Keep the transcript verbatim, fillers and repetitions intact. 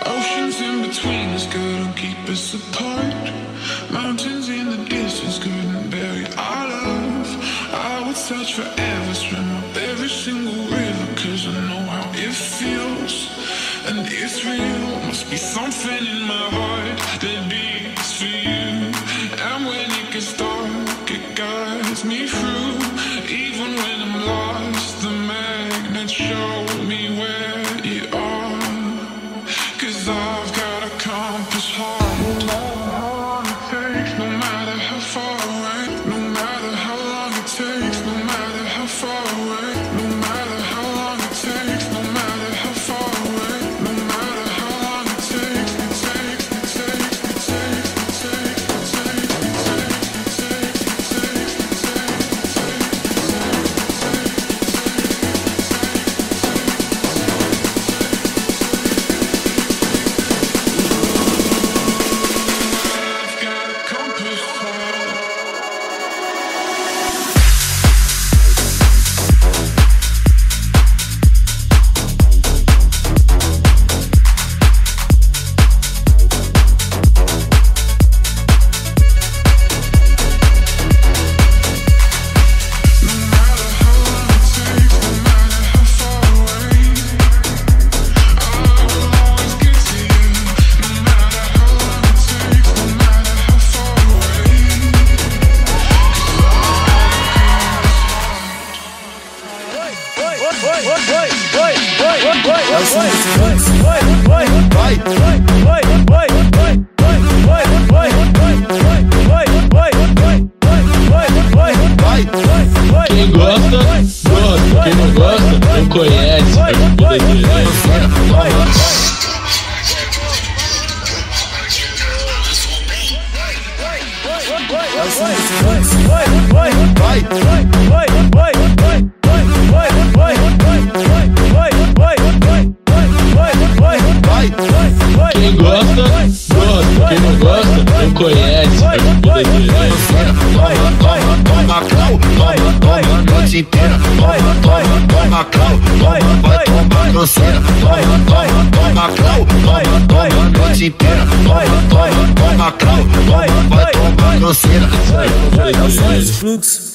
Oceans in between us couldn't keep us apart. Mountains in the distance couldn't bury our love. I would search forever, swim up every single river, cause I know how it feels, and it's real. Must be something in my heart that beats for you. And when it gets dark, it guides me through. Even when I'm lost, the magnets show me where you are. Cause I've got a compass heart. No matter how long it takes, no matter how far away, no matter how long it takes, no matter how far away, no matter how long it takes, no matter how far away, no matter how long it takes, it takes, it takes, it takes, it takes, it takes, it takes, it takes, it Quem gosta, gosta. Quem não gosta, não conhece. A vida dele. Quem gosta, gosta. Quem não gosta, não conhece. A vida dele. Toma, toma, toma, clau, toma, toma, noite inteira. Toma, toma, toma, clau, toma, vai tomar grosseira. Toma, toma, toma, clau, toma, toma, noite inteira. Toma, toma, toma, clau, toma, vai tomar grosseira. É o som desse fluxo.